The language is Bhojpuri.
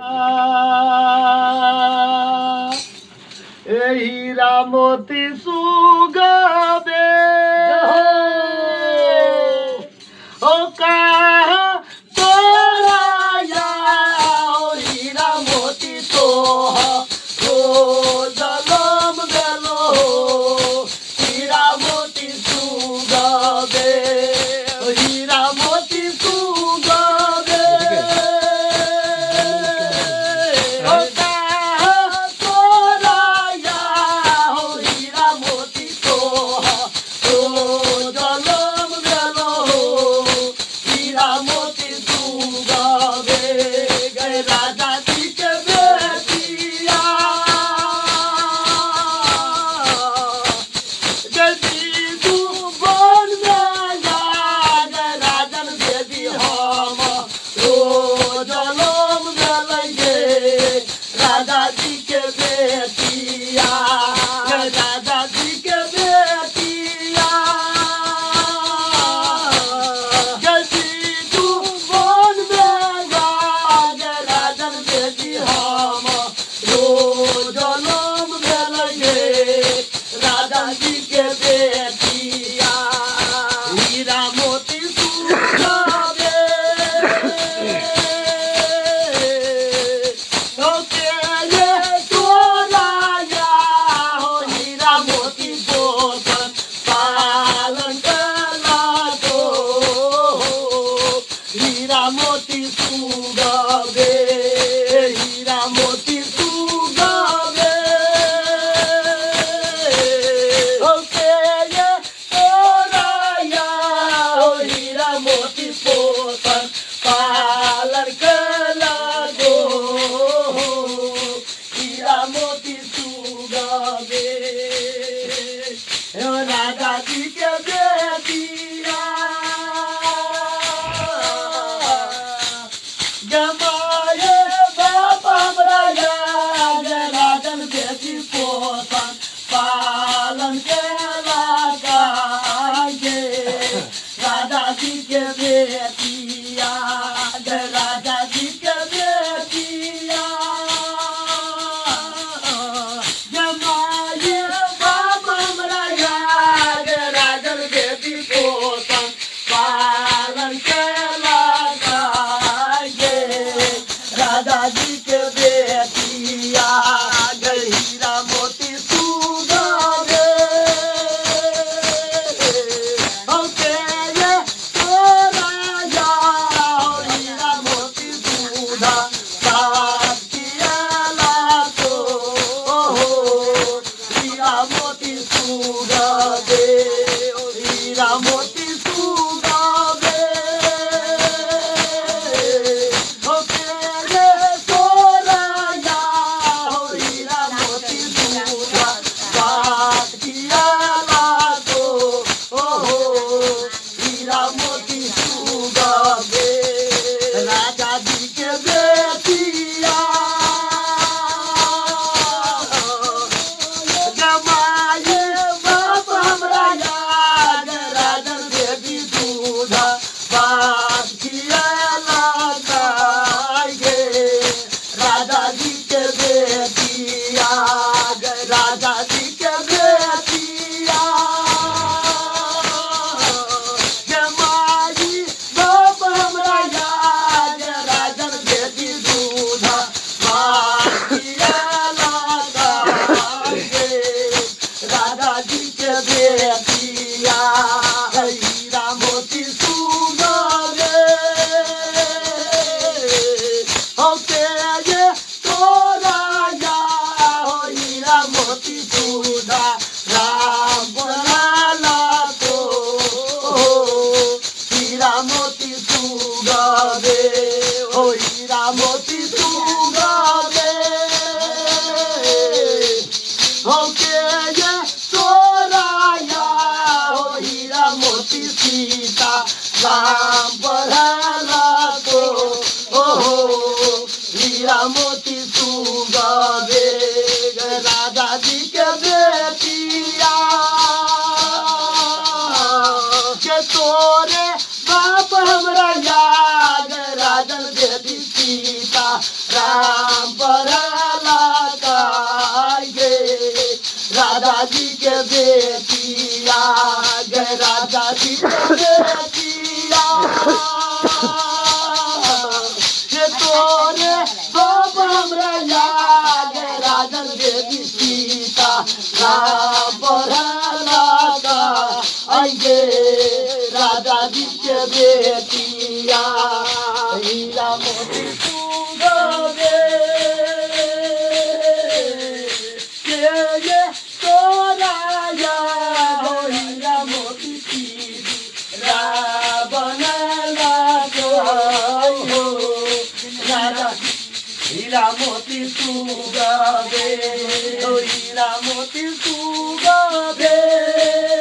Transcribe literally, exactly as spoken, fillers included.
हीरा मोती सुगावे ओ कहा तोरा या हीरा मोती तो हो जलम गलो हीरा मोती सुगावे हीरा मोती सुगावे ओ कहा तोरा या हीरा मोती तो हो जलम गलो हीरा मोती सुगावे गए राजा जी के बेटिया गदी तू बन गया गए राजन बेटी हम रो जलम गलगे राजा जी के बेटिया गए राजा जी के बेटिया गदी तू बन गया गए राजन बेटी हम रो जलम गलगे राजा जी के बेटिया हीरा मोती सुगावे ओ के तोरा या हो हीरा मोती पोषण पालन कला तो हीरा मोती सुगावे हीरा मोती सुगावे ओ के तोरा या हो हीरा मोती पोषण पालन कला दो हीरा मोती सुगावे ओ राजा जी के बेटिया जमाए बाप हमरा याद राजन बेटी पोषण पालन केला गाये राजा जी के बेटिया जय राजा जी के बेटिया जमाए बाप हमरा याद राजन बेटी पोषण पालन केला गाये राजा जी के बेटिया जय हीरा मोती सुगावे ओ के तोरा या हीरा मोती सुधा साथ कियाला तो हीरा मोती सुगावे ओ हीरा मोती सुगावे ओ के तोरा या हीरा मोती सुधा साथ कियाला तो हीरा मोती सुगावे राजा जी के बेटिया जमाए बाप हमरा याद राजन बेटी दूधा बात कियाला गाये राजा जी के बेटिया गए राजा जी के बेटिया जमाई बाप हमरा याद राजन बेटी दूधा बात कियाला गाये राजा जी के बेटिया हीरा मोती सुगावे ओ के तोरा या हीरा मोती सुधा राम बोलाला तो हीरा मोती सुगावे ओ हीरा मोती सुगावे ओ के तोरा या हीरा मोती सीता राम बोलाला तो हीरा मोती सुगावे राजा जी के बेटिया के तोरे बाप हमरा याद राजन बेटी सीता राम हीरा मोती सुगावे हीरा मोती सुगावे